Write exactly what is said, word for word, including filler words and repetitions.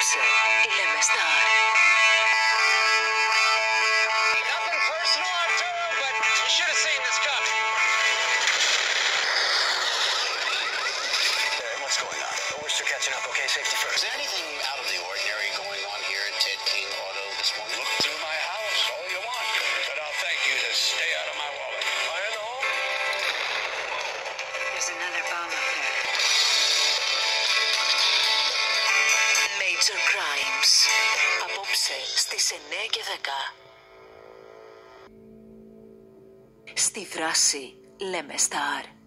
Απόψε λέμε Star. Nothing personal, Arturo, but you should have seen this coming. Hey, what's going on? Oh, we're still catching up, okay? Safety first. Is there anything out of the ordinary going on here at Ted King Auto this morning? Look through my house all you want, but I'll thank you to stay out of my wallet. Fire in the hole? There's another bomb up there. Major Crimes. Απόψε στις εννιά και δέκα. Στη δράση λέμε Star.